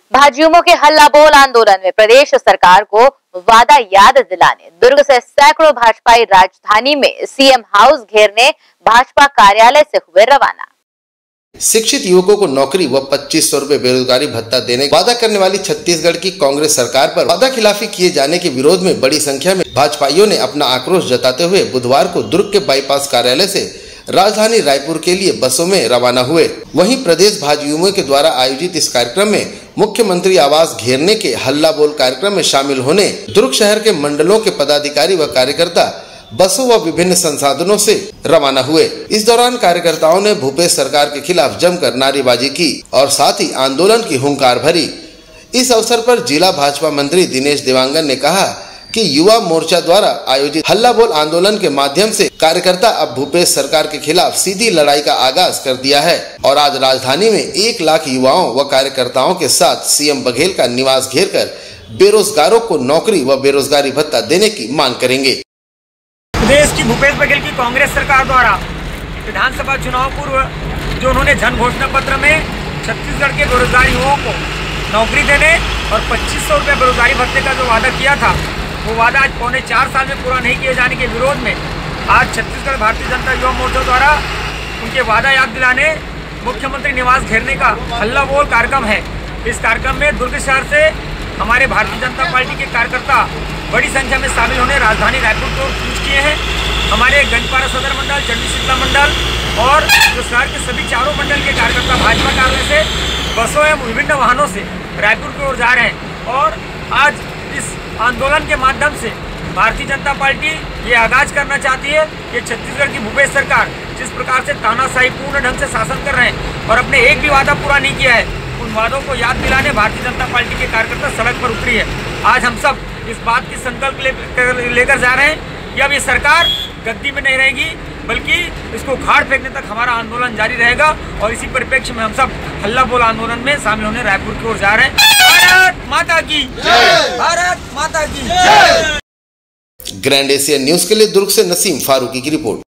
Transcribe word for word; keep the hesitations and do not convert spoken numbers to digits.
भाजयुमो के हल्ला बोल आंदोलन में प्रदेश सरकार को वादा याद दिलाने दुर्ग से सैकड़ों भाजपाई राजधानी में सीएम हाउस घेरने भाजपा कार्यालय से हुए रवाना। शिक्षित युवकों को नौकरी व पच्चीस सौ रूपए बेरोजगारी भत्ता देने वादा करने वाली छत्तीसगढ़ की कांग्रेस सरकार पर वादा खिलाफी किए जाने के विरोध में बड़ी संख्या में भाजपाइयों ने अपना आक्रोश जताते हुए बुधवार को दुर्ग के बाईपास कार्यालय से राजधानी रायपुर के लिए बसों में रवाना हुए। वहीं प्रदेश भाजयुमो के द्वारा आयोजित इस कार्यक्रम में मुख्यमंत्री आवास घेरने के हल्ला बोल कार्यक्रम में शामिल होने दुर्ग शहर के मंडलों के पदाधिकारी व कार्यकर्ता बसों व विभिन्न संसाधनों से रवाना हुए। इस दौरान कार्यकर्ताओं ने भूपेश सरकार के खिलाफ जमकर नारेबाजी की और साथ ही आंदोलन की हुंकार भरी। इस अवसर पर जिला भाजपा मंत्री दिनेश देवांगन ने कहा कि युवा मोर्चा द्वारा आयोजित हल्ला बोल आंदोलन के माध्यम से कार्यकर्ता अब भूपेश सरकार के खिलाफ सीधी लड़ाई का आगाज कर दिया है और आज राजधानी में एक लाख युवाओं व कार्यकर्ताओं के साथ सीएम बघेल का निवास घेरकर बेरोजगारों को नौकरी व बेरोजगारी भत्ता देने की मांग करेंगे। प्रदेश की भूपेश बघेल की कांग्रेस सरकार द्वारा विधानसभा चुनाव पूर्व जो उन्होंने जन घोषणा पत्र में छत्तीसगढ़ के बेरोजगार युवाओं को नौकरी देने और पच्चीस सौ रुपये बेरोजगारी भत्ते का जो वादा किया था, वो वादा आज पौने चार साल में पूरा नहीं किए जाने के विरोध में आज छत्तीसगढ़ भारतीय जनता युवा मोर्चा द्वारा उनके वादा याद दिलाने मुख्यमंत्री निवास घेरने का हल्ला बोल कार्यक्रम है। इस कार्यक्रम में दुर्ग शहर से हमारे भारतीय जनता पार्टी के कार्यकर्ता बड़ी संख्या में शामिल होने राजधानी रायपुर को कूच किए हैं। हमारे गंजपारा सदर मंडल, चंडी शीतला मंडल और जो शहर के सभी चारों मंडल के कार्यकर्ता भाजपा कार्यालय से बसों एवं विभिन्न वाहनों से रायपुर की ओर जा रहे हैं और आज इस आंदोलन के माध्यम से भारतीय जनता पार्टी ये आगाज करना चाहती है कि छत्तीसगढ़ की भूपेश सरकार जिस प्रकार से तानाशाही पूर्ण ढंग से शासन कर रहे हैं और अपने एक भी वादा पूरा नहीं किया है, उन वादों को याद दिलाने भारतीय जनता पार्टी के कार्यकर्ता सड़क पर उतरी है। आज हम सब इस बात की संकल्प ले, लेकर जा रहे हैं कि अब ये सरकार गद्दी में नहीं रहेगी बल्कि इसको उखाड़ फेंकने तक हमारा आंदोलन जारी रहेगा और इसी परिप्रेक्ष्य में हम सब हल्ला बोल आंदोलन में शामिल होने रायपुर की ओर जा रहे हैं। भारत माता की जय, भारत माता की जय। ग्रैंड एशिया न्यूज के लिए दुर्ग से नसीम फारूकी की रिपोर्ट।